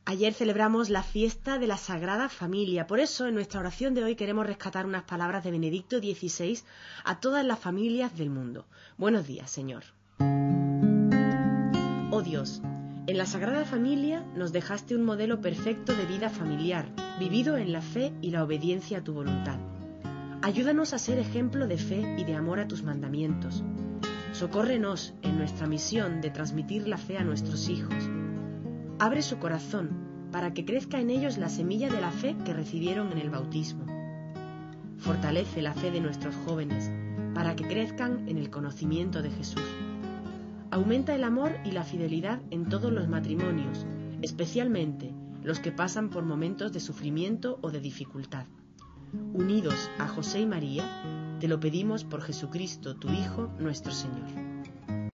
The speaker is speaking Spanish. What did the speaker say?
Ayer celebramos la fiesta de la Sagrada Familia. Por eso, en nuestra oración de hoy queremos rescatar unas palabras de Benedicto XVI a todas las familias del mundo. Buenos días, Señor. Oh Dios, en la Sagrada Familia nos dejaste un modelo perfecto de vida familiar, vivido en la fe y la obediencia a tu voluntad. Ayúdanos a ser ejemplo de fe y de amor a tus mandamientos. Socórrenos en nuestra misión de transmitir la fe a nuestros hijos. Abre su corazón para que crezca en ellos la semilla de la fe que recibieron en el bautismo. Fortalece la fe de nuestros jóvenes para que crezcan en el conocimiento de Jesús. Aumenta el amor y la fidelidad en todos los matrimonios, especialmente los que pasan por momentos de sufrimiento o de dificultad. Unidos a José y María, te lo pedimos por Jesucristo, tu Hijo, nuestro Señor.